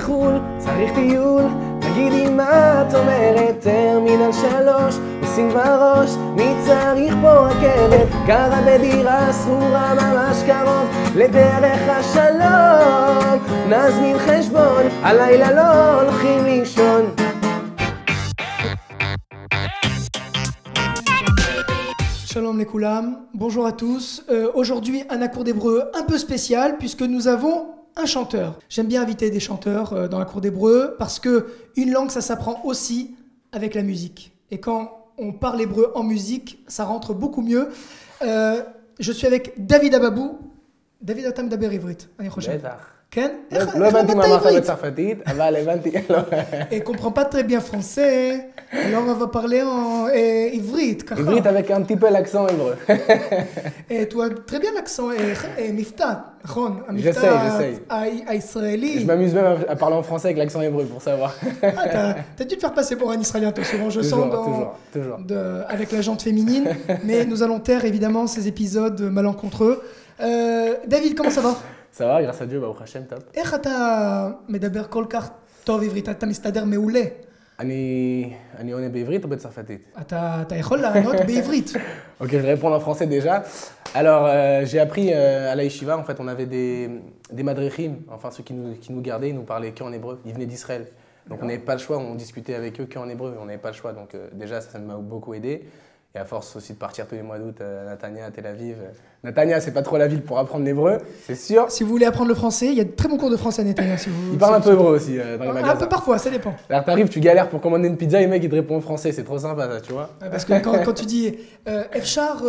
מחול, צריך טיול, תגידי מה את אומרת, טרמינל 3, עושים כבר ראש, מי צריך פה רכבת, גרה בדירה סגורה ממש קרוב לדרך השלום, נזמין חשבון, הלילה לא הולכים לישון. Shalom les koulam, bonjour à tous. Aujourd'hui, un cours d'hébreu un peu spécial puisque nous avons un chanteur. J'aime bien inviter des chanteurs dans la cour d'hébreu parce que une langue, ça s'apprend aussi avec la musique. Et quand on parle hébreu en musique, ça rentre beaucoup mieux. Je suis avec David Ababou. David, אתה מדבר עברית, אני חושב. בטח. כן? לא הבנתי מה אמרת בצרפתית, אבל הבנתי. Et comprend pas très bien français, alors on va parler en עברית, ככה. עברית avec un petit peu l'accent hébreu. Et tu as très bien l'accent מבטא, נכון? J'essaye. הישראלי. Je m'amuse même à parler en français avec l'accent hébreux pour savoir. T'as dû te faire passer pour un Israélien, toi, souvent, je sens, toujours. Avec la jante féminine. Mais nous allons taire, évidemment, ces épisodes malencontreux. David, comment ça va? Ça va, grâce à Dieu, ברוך השם, טוב. איך אתה מדבר כל כך טוב עברית? אתה מסתדר מעולה. אני עונה בעברית ou בצרפתית? אתה יכול לענות בעברית. Ok, je vais répondre en français déjà. Alors, j'ai appris à la yeshiva, en fait, on avait des madrichim, enfin ceux qui nous gardaient, ils nous parlaient qu'en hébreu, ils venaient d'Israël. Donc on n'avait pas le choix, on discutait avec eux qu'en hébreu, on n'avait pas le choix. Donc déjà, ça m'a beaucoup aidé. Et à force aussi de partir tous les mois d'août à Natania, à Tel Aviv. Natania, c'est pas trop la ville pour apprendre l'hébreu, c'est sûr. Si vous voulez apprendre le français, il y a de très bons cours de français à Natania. Si vous, ils parlent un peu hébreu aussi dans les magasins. Un peu parfois, ça dépend. Alors t'arrives, tu galères pour commander une pizza et le mec il te répond en français, c'est trop sympa ça, tu vois. Parce que quand tu dis Efchar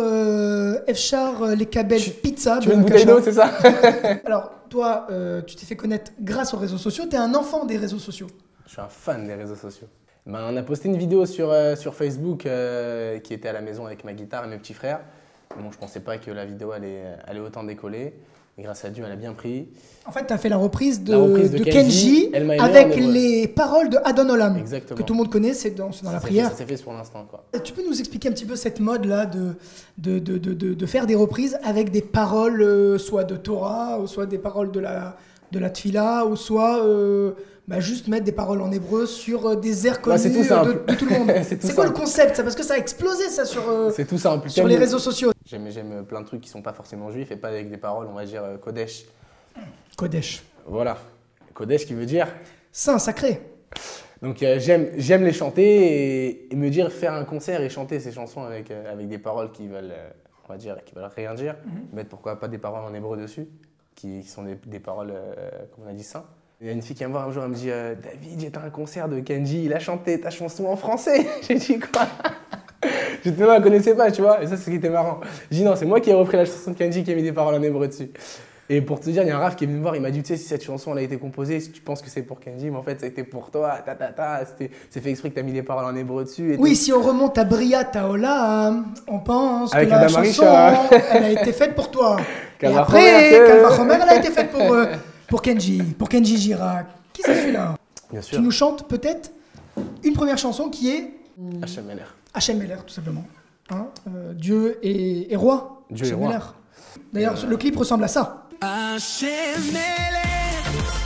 les kabel pizza. Tu veux une bouteille d'eau, c'est ça? Alors toi, tu t'es fait connaître grâce aux réseaux sociaux, tu es un enfant des réseaux sociaux. Je suis un fan des réseaux sociaux. Ben, on a posté une vidéo sur Facebook qui était à la maison avec ma guitare et mes petits frères. Bon, je pensais pas que la vidéo allait autant décoller. Et grâce à Dieu, elle a bien pris. En fait, tu as fait la reprise de Kenji avec les paroles de Adon Olam. Exactement. Que tout le monde connaît, c'est dans la prière. Ça s'est fait pour l'instant, quoi. Tu peux nous expliquer un petit peu cette mode-là de faire des reprises avec des paroles soit de Torah, ou soit des paroles de la Tfila, ou soit juste mettre des paroles en hébreu sur des airs connus de tout le monde. C'est quoi le concept ça? Parce que ça a explosé ça sur les réseaux sociaux. J'aime plein de trucs qui sont pas forcément juifs et pas avec des paroles, on va dire Kodesh. Kodesh. Voilà. Kodesh qui veut dire saint, sacré. Donc j'aime les chanter et me dire faire un concert et chanter ces chansons avec des paroles qui veulent, on va dire, qui veulent rien dire. Mettre pourquoi pas des paroles en hébreu dessus, qui sont des paroles, comme on a dit, saints. Il y a une fille qui vient me voir un jour, elle me dit David, j'étais à un concert de Kenji, il a chanté ta chanson en français. J'ai dit quoi? Je ne la connaissais pas, tu vois, et ça c'est ce qui était marrant. J'ai dit non, c'est moi qui ai repris la chanson de Kenji qui a mis des paroles en hébreu dessus. Et pour te dire, il y a un raf qui est venu me voir, il m'a dit tu sais, si cette chanson elle a été composée, si tu penses que c'est pour Kenji, mais en fait ça a été pour toi, c'est fait exprès que tu as mis des paroles en hébreu dessus. Et oui, tout. Si on remonte à Bria Taola, on pense avec que la chanson elle a été faite pour toi. Et après, Kalvachomer, elle a été faite pour Kenji Girac. Qui c'est celui-là? Bien sûr. Tu nous chantes peut-être une première chanson qui est Hachem Meler. Hachem Meler, tout simplement. Hein, Dieu est roi. Dieu est roi. D'ailleurs, le clip ressemble à ça. Hachem Meler,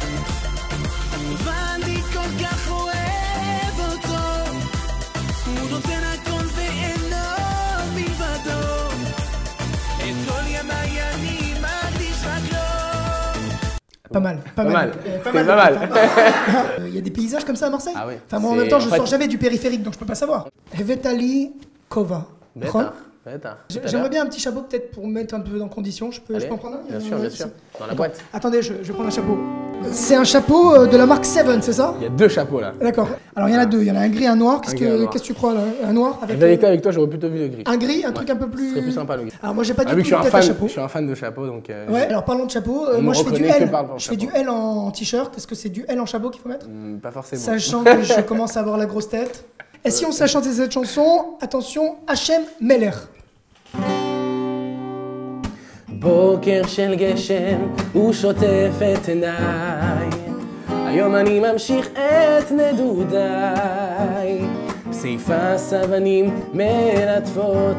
ואני כל כך אוהב אותו, הוא נותן הכל ואינו מלבדו, את כל ימיי אני מקדיש רק לו. Pas mal. Il y a des paysages comme ça à Marseille? Ah oui. Enfin, moi en même temps, je sors jamais du périphérique, donc je peux pas savoir. Hevetali Kova. J'aimerais bien un petit chapeau peut-être pour me mettre un peu en condition. Je peux en prendre un? Bien sûr. Dans la boîte. Attendez, je vais prendre un chapeau. C'est un chapeau de la marque Seven, c'est ça? Il y a deux chapeaux là. D'accord. Alors il y en a deux. Il y en a un gris et un noir. Qu'est-ce que tu crois là? Un noir avec. En vérité, avec toi, j'aurais plutôt vu le gris. Un gris, un truc un peu plus. Ce serait plus sympa le gris. Alors moi, j'ai pas du tout vu que tête à chapeau. Je suis un fan de chapeau, donc. Ouais. Alors parlons de chapeau. Moi, je fais du L. Je fais du L en t-shirt. Est-ce que c'est du L en chapeau qu'il faut mettre? Pas forcément. Sachant que je commence à avoir la grosse tête. Et si on sait chanter cette chanson, attention, Hachem Meler. בוקר של גשם הוא שוטף את עיניי, היום אני ממשיך את נדודיי, פסיפס אבנים מלטפות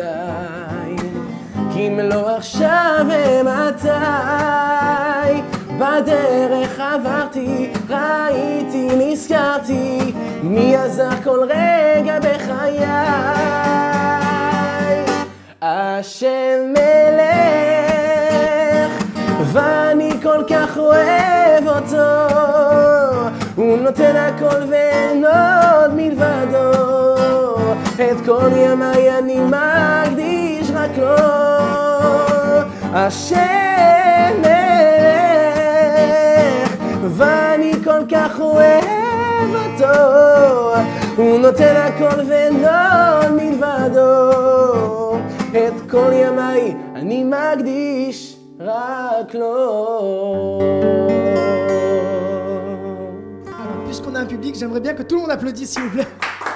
צעדיי, כי אם לא עכשיו ומתי, בדרך עברתי, ראיתי, נזכרתי, מי עזר כל רגע בחיי. השם מלך, ואני כל כך אוהב אותו, הוא נותן הכל ואין עוד מלבדו, את כל ימיי אני מקדיש רק לו. השם מלך, ואני כל כך אוהב אותו, הוא נותן הכל ואין עוד מלבדו, את כל ימיי אני מקדיש רק לו. Puisqu'on a un public, j'aimerais bien que tout le monde applaudisse, s'il vous plaît.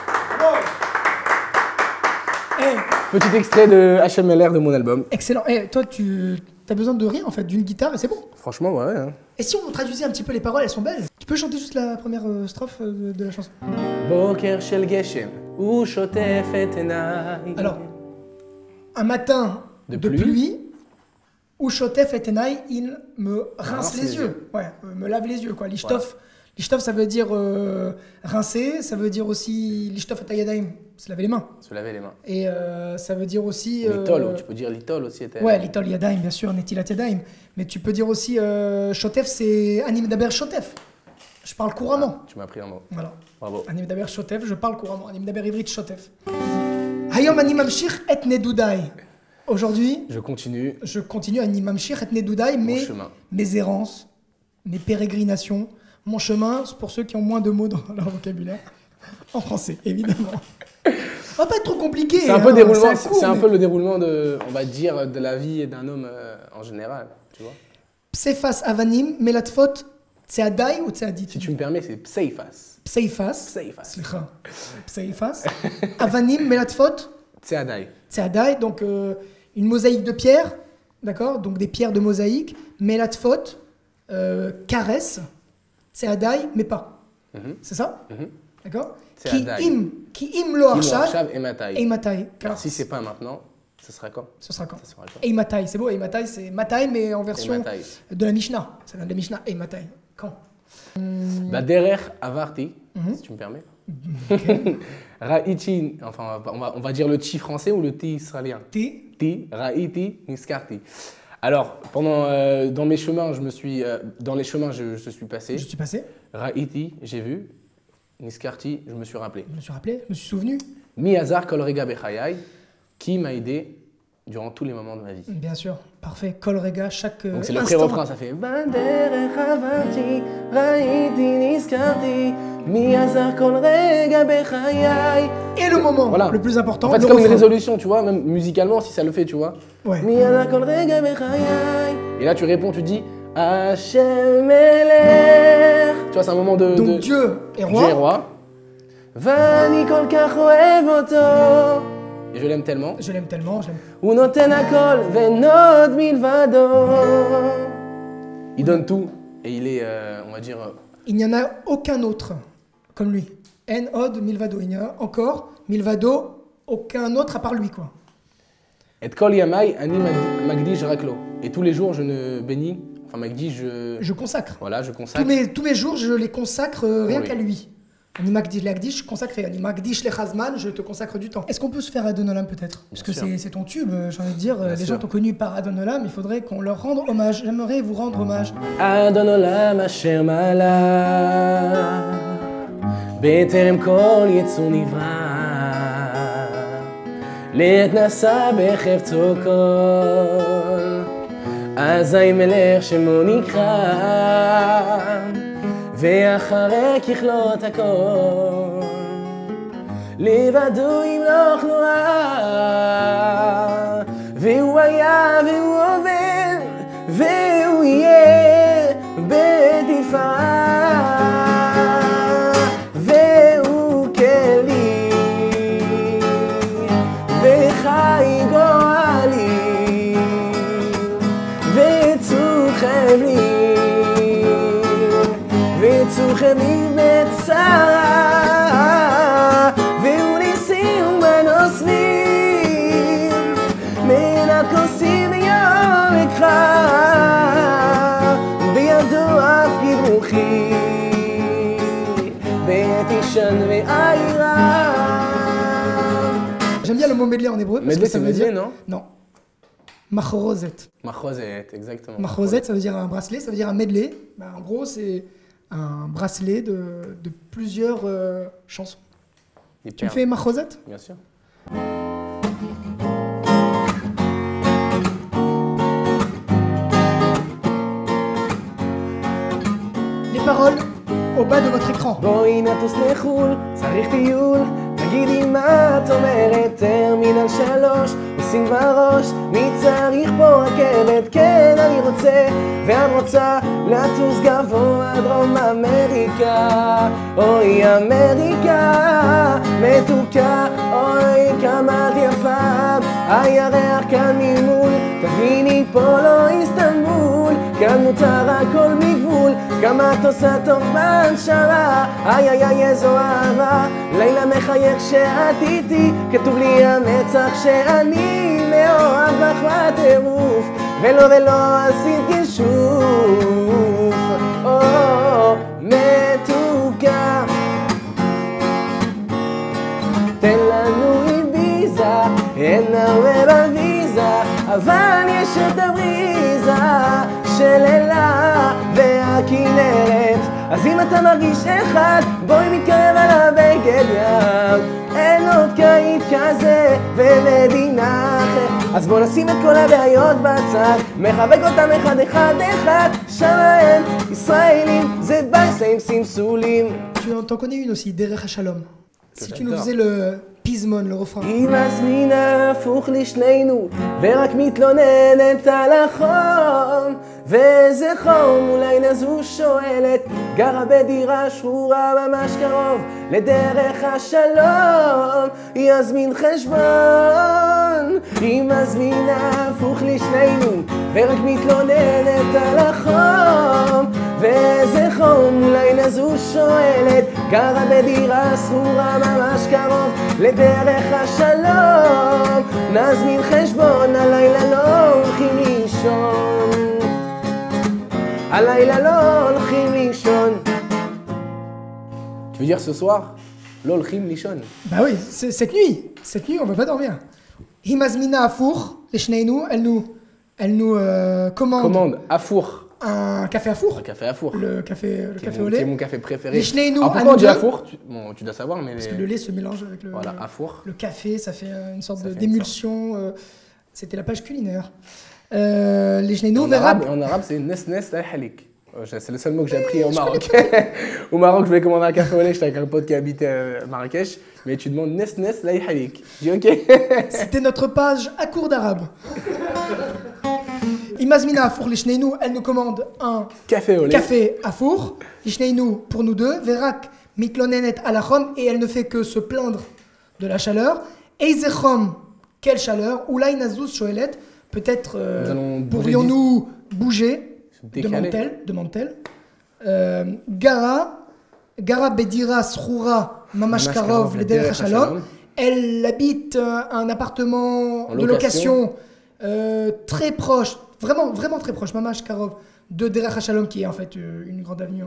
Hey, Petit extrait de HMLR de mon album. excellent. Hey, toi, tu as besoin de rien, en fait, d'une guitare et c'est bon. Franchement, ouais. Hein. Et si on traduisait un petit peu les paroles, elles sont belles. Tu peux chanter juste la première strophe de la chanson? בוקר של גשם, הוא שוטף את עיניי. Alors, un matin De de pluie. pluie, où Shotef et Tenai, il me rince Rince les les yeux. Ouais, me lave les yeux, quoi. Lishtov, Lishtov, ça veut dire rincer, ça veut dire aussi Lishtov et Tayadaim, se laver les mains. Se laver les mains. Et ça veut dire aussi. Litol, tu peux dire litol aussi. Ouais, Litol Yadaim, bien sûr, Netilat Yadaim. Mais tu peux dire aussi Shotef, c'est Anim Daber Shotef. Je parle couramment. Tu m'as appris un mot. Voilà. Bravo. Anim Daber Shotef, je parle couramment. Anim Daber Ivrit Shotef. Hayom Anim Amshir et Nedudai. Aujourd'hui, Je continue je continue à Anim Amshir et Nedudai, mon mais chemin. mes errances, mes pérégrinations, mon chemin, c'est pour ceux qui ont moins de mots dans leur vocabulaire. En français, évidemment. Ça va pas être trop compliqué. C'est un peu déroulement, cours, c'est un mais- peu le déroulement de, on va dire, de la vie d'un homme en général, tu vois. Pseifas Avanim, Melatfot, Tseadai ou Tseadit? Si tu me permets, c'est Pseifas. Pseifas. Pseifas. Slicha. Pseifas. Avanim, Melatfot, Tseadai. Tseadai, donc une mosaïque de pierre, d'accord? Donc des pierres de mosaïque. Melatfot, caresse. Tseadai, mais pas. Mhm. C'est ça? Mhm. D'accord? Tseadai. Ki im lo arshav, Arshav et Matai. Eimatai. Alors si c'est pas maintenant, ce sera quand? Ce sera quand? Ça sera quand? Eimatai, c'est beau, Eimatai, c'est Matai, mais en version Eimatai. de la Mishnah. Ça vient de la Mishnah, Eimatai. Quand? Baderer Avarti, Mhm. si tu me permets. Raiti, enfin on va dire le ti français ou le ti israélien. T. Ti, Raiti, Niskarti. Alors, dans mes chemins, dans les chemins, je suis passé. Je suis passé, Raiti, j'ai vu. Niskarti, je me suis rappelé. je me suis rappelé, je me suis souvenu. Miazar Kol Rega Bechayai, qui m'a aidé durant tous les moments de ma vie. Bien sûr, parfait. Kol Rega, chaque Donc c'est le instant. pré-refrain, ça fait Baderech Avarti, Raiti, Niskarti, Miazar Kol Rega Bechayai. Et le moment Voilà. le plus important, En fait, le c'est comme une refrain. résolution, tu vois, même musicalement, si ça le fait, tu vois. Ouais. Miazar Kol Rega Bechayai. Et là, tu réponds, tu dis Hashem Melech. Tu vois, c'est un moment de. Donc Dieu est roi. Dieu est roi. Vani kol kach ohev oto. Et je l'aime tellement. Je l'aime tellement, je l'aime. הוא נותן הכל ואין עוד מלבדו. Il donne tout et il est, on va dire, Il n'y en a aucun autre comme lui. En od milvado. Il y en a encore milvado, aucun autre à part lui, quoi. et kol yamai ani magdish raklo. Et tous les jours je ne bénis, enfin magdish, Je consacre. voilà, je consacre. Tous mes jours, je les consacre rien Oui. qu'à lui. Ani magdish leagdish, consacré. Ani magdish lechazman, je te consacre du temps. Est-ce qu'on peut se faire Adonolam peut-être? Parce que sûr. c'est ton tube, j'ai envie de dire. Bien Les sûr. gens t'ont connu par Adonolam, il faudrait qu'on leur rende hommage. J'aimerais vous rendre hommage. אדון עולם אשר מעלה, בטרם כל יצור נברא, לעת נשא בחפצו כל, אזי מלך שמו נקרא, ואחרי ככלות הכל, לבדו ימלוך נורא, והוא היה והוא עובד, והוא יהיה בתפארה, והוא כלי, וחי גואלי, וצורכם לי, וצורכם לי בצרה, והוא ניסים ונוספים, מנת כוסים ביום אקרא, בידו j'aime bien le mot medley en hébreu. Parce Medley, que ça c'est veut dire. medley, non? Non. Machrozet. Machozet, exactement. Machrozet, ça veut dire un bracelet, ça veut dire un medley. Bah, en gros, c'est un bracelet de plusieurs chansons. Tu me fais Machrozet? Bien sûr. Les paroles au bas de votre écran. בואי נטוס לחו"ל, צריך טיול, תגידי מה את אומרת, טרמינל 3, עושים כבר ראש, מי צריך פה רכבת, כן אני רוצה, ואת רוצה לטוס גבוה דרום אמריקה, אוי אמריקה, מתוקה, אוי כמה את יפה, הירח כאן ממול, תביני פה לא איסטנבול, כאן מותר הכל מגבול, כמה את עושה טוב בנשמה, איי איי איי איזו אהבה, לילה מחייך שאת איתי, כתוב לי המצח שאני מאוהב בך בטירוף, ולא עשית גישוף, מתוקה, תן לנו איביזה, אין הרבה בוויזה, אבל יש את הבריזה של אלה והכנרת, אז אם אתה מרגיש אחד, בואי מתקרב על הבגד ים, אין עוד קיץ כזה ומדינה אחרת, אז בוא נשים את כל הבעיות בצד, מחבק אותם אחד אחד אחד, שם הם ישראלים, זה בייסה עם סמסולים. Tu t'en connais une aussi, Derech HaShalom. Si tu nous faisais le Pismon, le refrain. היא מזמינה הפוך לשנינו, ורק מתלוננת על החום, ואיזה חום אולי נזו שואלת, גרה בדירה שחורה ממש קרוב לדרך השלום, היא יזמין חשבון. היא מזמינה הפוך לשנינו, ורק מתלוננת על החום, ואיזה חום אולי נזו שואלת, גרה בדירה שכורה ממש קרוב לדרך השלום, נזמין חשבון, הלילה לא הולכים לישון, הלילה לא הולכים לישון. Tu veux dire ce soir, לא הולכים לישון? Bah oui, cette nuit on va pas dormir. Himazmina Afour, les Shneinu, elle nous commande à four. Un café à four. Un café à four. Le café au lait. C'est mon café préféré. Les Shneinu, alors pourquoi on dit à four? Bon, tu dois savoir, mais... Parce que le lait se mélange avec voilà, à four. Le café, ça fait une sorte d'émulsion. C'était la page culinaire. Les Shneinu, en arabe, c'est nesnes la halik. C'est le seul mot que j'ai appris au Maroc. Au Maroc, je voulais commander un café au lait, j'étais avec un pote qui habitait à Marrakech, mais tu demandes nesnes la halik. Je dis ok. C'était notre page à cours d'arabe. Imazmina Afour, les Shneinu, elle nous commande un café au lait. Café à four. Les Shneinu pour nous deux. Verak mitlonenet alachom, et elle ne fait que se plaindre de la chaleur. Eizechom, quelle chaleur. Oulay nazuz shoelet, peut-être pourrions-nous bouger. Demande-t-elle. Gara Bedira Sroura Mamashkarov, le Derech HaShalom. Elle habite un appartement de location très proche, vraiment très proche, Mamashkarov, de Derech HaShalom, qui est en fait une grande avenue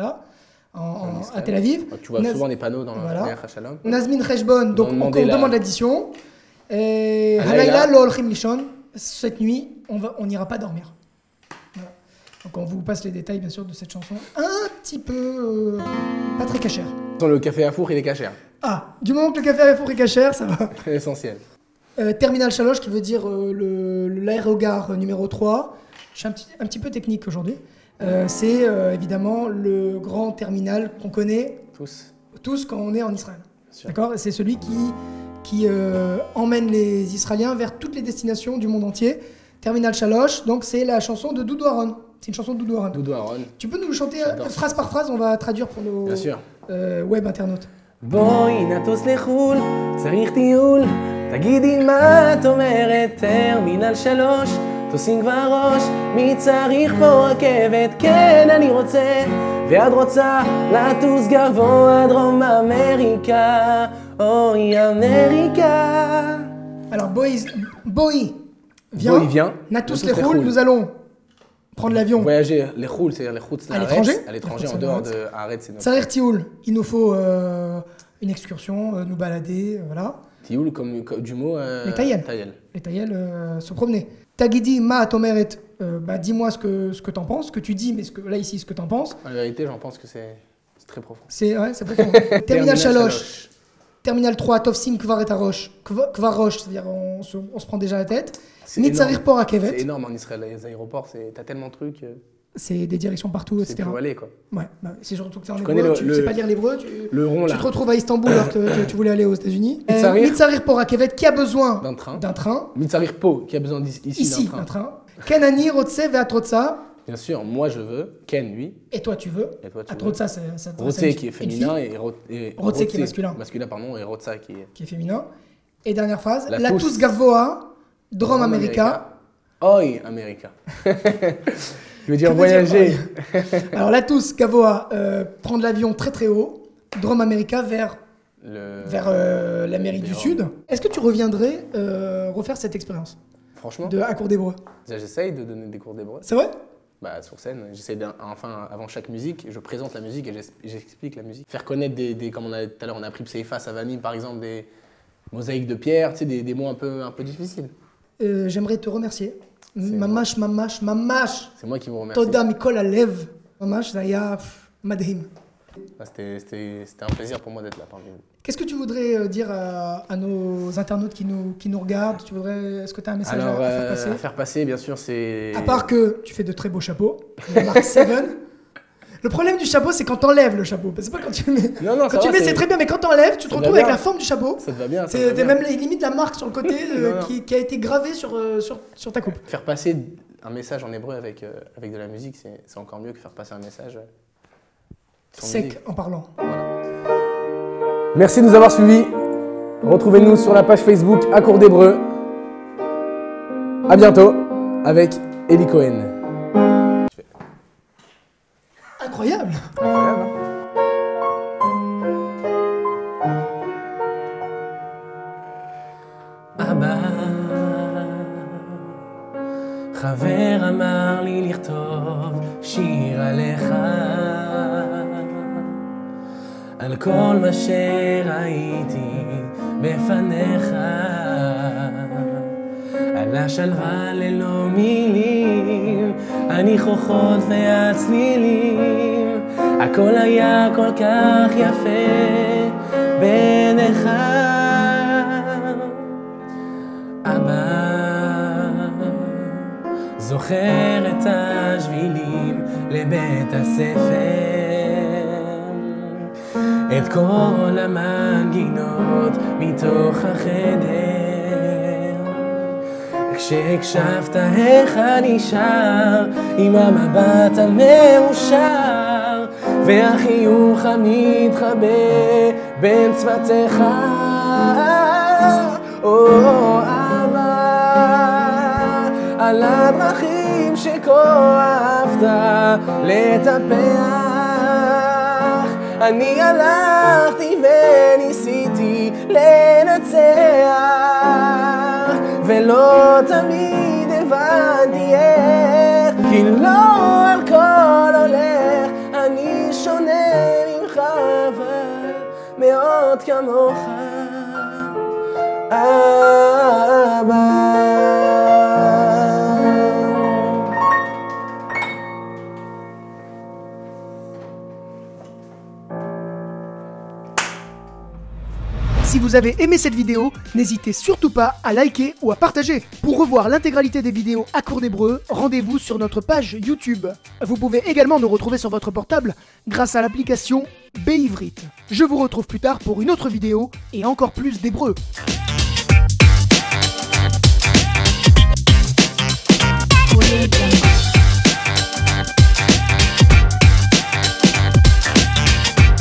à Tel Aviv. Tu vois souvent des panneaux dans Derech HaShalom. Nazmin Cheshbon, donc on demande l'addition. Halayla lo olchim lishon, cette nuit, on n'ira pas dormir. Donc on vous passe les détails bien sûr de cette chanson, un petit peu pas très cachère. Le café à four il est cachère. Ah, du moment que le café à four est cachère, ça va. C'est essentiel. Terminal Shalosh, qui veut dire l'aérogare numéro 3. Je suis un petit peu technique aujourd'hui. C'est évidemment le grand terminal qu'on connaît tous quand on est en Israël. D'accord ? C'est celui qui emmène les Israéliens vers toutes les destinations du monde entier. Terminal Shalosh, donc c'est la chanson de Doudou Aaron. C'est une chanson de Doudou Aaron. Doudou Aaron. Tu peux nous chanter phrase par phrase, on va traduire pour nos web internautes. בואי נטוס לחו"ל, צריך טיול, תגידי מה את אומרת, טרמינל 3, טוסים כבר ראש, מי צריך פה רכבת, כן אני רוצה, ואת רוצה לטוס גבוה דרום אמריקה, אוי אמריקה. Alors Boï vient, Natus les Khoul, nous allons prendre l'avion. Voyager les Khoul, c'est-à-dire les Khouts à l'étranger, en dehors de Haaretz. Tsarir Tioul, il nous faut une excursion, nous balader, voilà. Tioul, comme du mot. Les Tayel. Les Tayel se promener. Tagidi ma tomeret, dis-moi ce que t'en penses, ce que tu dis, mais là ici ce que t'en penses. En vérité, j'en pense que c'est très profond. C'est profond. Terminal Chaloche. Terminal 3, Tovsin Kvar et Arosh. Kvar Roche, c'est-à-dire on se prend déjà la tête. Nitsarir Port à Kevet. C'est énorme en Israël, les aéroports, t'as tellement de trucs. C'est des directions partout, etc. C'est pour aller, quoi. Ouais, c'est surtout que c'est en hébreu, tu sais pas lire l'hébreu, le rond, tu te retrouves à Istanbul alors que tu voulais aller aux États-Unis. Nitsarir Port à Kevet qui a besoin d'un train. Nitsarir Po qui a besoin ici d'un train. Kenani Rotse Veatrotsa. Bien sûr, moi je veux, Ken lui. Et toi tu veux. Atrotsa, ça Rotse qui est féminin et Rotse qui est masculin. Masculin, pardon, et Rotsa qui est féminin. Et dernière phrase, Latus Gavoa, Drom America. Oi, America. Je veux dire voyager. Alors Latus Gavoa, prendre l'avion très très haut, Drom America vers l'Amérique du Sud. Est-ce que tu reviendrais refaire cette expérience? Franchement. À cours d'hébreu. J'essaye de donner des cours d'hébreu. C'est vrai? Bah, sur scène, j'essaie avant chaque musique, je présente la musique et j'explique la musique. Faire connaître comme tout à l'heure, on a appris Pseifa, Savanim, par exemple, des mosaïques de pierre, tu sais, des mots un peu difficiles. J'aimerais te remercier. Mamash. C'est moi qui vous remercie. Toda Mikol Alev. Mamash, Zaya Madhim. C'était un plaisir pour moi d'être là parmi vous. Qu'est-ce que tu voudrais dire à nos internautes qui nous regardent? Est-ce que tu as un message à faire passer? À faire passer, bien sûr, c'est... À part que tu fais de très beaux chapeaux, la marque Seven. Le problème du chapeau, c'est quand t'enlèves le chapeau. C'est pas quand tu mets. Non, quand tu mets, c'est très bien, mais quand t'enlèves, tu te retrouves avec la forme du chapeau. Ça te va bien. C'est même limite la marque sur le côté qui a été gravée sur ta coupe. Faire passer un message en hébreu avec de la musique, c'est encore mieux que faire passer un message sec musique. En parlant. Voilà. Merci de nous avoir suivis. Retrouvez-nous sur la page Facebook À Cours d'Hébreu. À bientôt avec Eli Cohen. Incroyable. Incroyable, hein? אבא, חבר אמר לי לכתוב שיר עליך על כל מה שראיתי בפניך על השלווה ללא מילים הניחוחות והצלילים הכל היה כל כך יפה בעיניך אבא זוכר את השבילים לבית הספר את כל המנגינות מתוך החדר כשהקשבת איך אני שר עם המבט המאושר והחיוך המתחבא בין צוותיך אבא על הדרכים שכה אהבת לטפח אני הלכתי וניסיתי לנצח ולא תמיד הבנתי איך כי לא על כל הולך אני שונה ממך אבל מאוד כמוך אבא Si vous avez aimé cette vidéo, n'hésitez surtout pas à liker ou à partager. Pour revoir l'intégralité des vidéos à cours d'hébreu, rendez-vous sur notre page YouTube. Vous pouvez également nous retrouver sur votre portable grâce à l'application Béivrit. Je vous retrouve plus tard pour une autre vidéo et encore plus d'hébreu.